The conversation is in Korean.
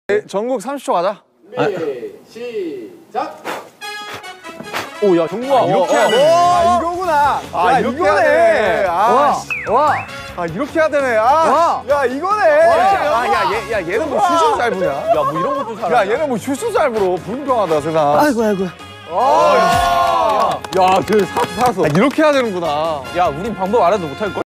전국 30초 가자. 시작. 오, 야, 정국아. 이렇게 해야 되네. 아, 이거구나. 야, 이렇게 이거네. 해야 돼. 아, 이렇게 해야 되네. 야, 이거네. 야, 얘는 뭐 슛을 잘 부냐? 야, 뭐 이런 것도 잘해. 야, 얘는 뭐 슛을 잘 불어. 불평하다, 세상. 아이고. 야, 쟤 살았어. 이렇게 해야 되는구나. 야, 우린 방법 알아도 못할걸?